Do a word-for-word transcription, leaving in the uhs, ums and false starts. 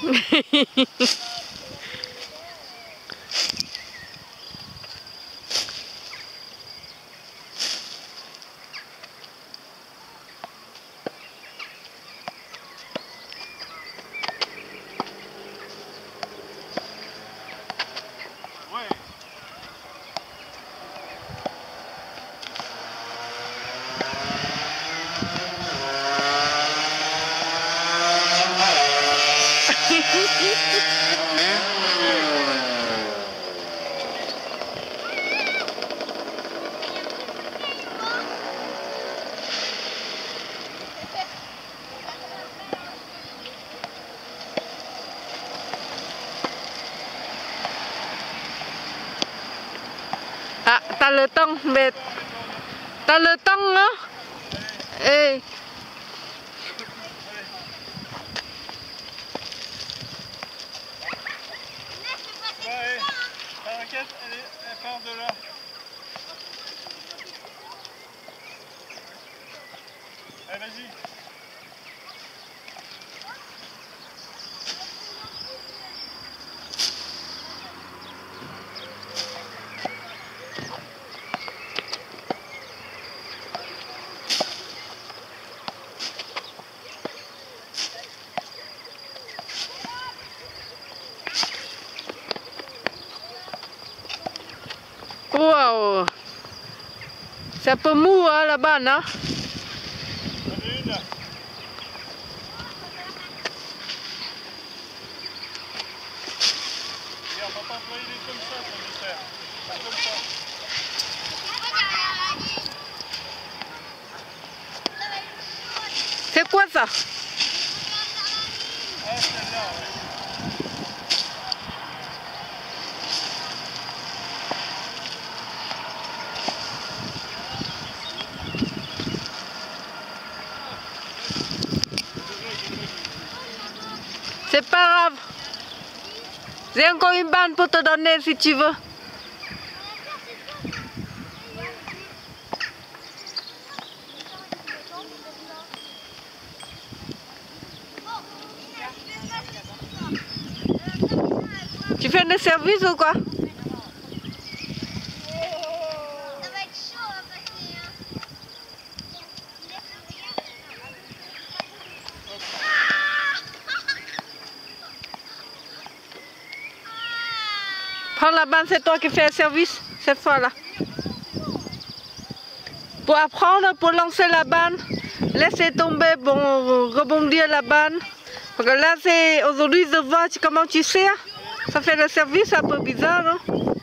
Ah, t'as le temps, mais t'as le temps, hein? Et... Ouais, t'inquiète, elle, elle part de là. Allez, vas-y. Waouh! C'est un peu mou, hein, là-bas, non? J'en ai une là. Regarde, on va pas employer les comme ça, ça me sert. Pas comme ça. C'est quoi ça? Ah, celle-là, ouais. C'est pas grave. J'ai encore une bande pour te donner si tu veux. Tu fais des services ou quoi? Prends la bande, c'est toi qui fais le service cette fois-là. Pour apprendre, pour lancer la bande, laisser tomber, bon, rebondir la bande. Parce que là, c'est aujourd'hui, je vois comment tu sais. Ça fait le service un peu bizarre, non?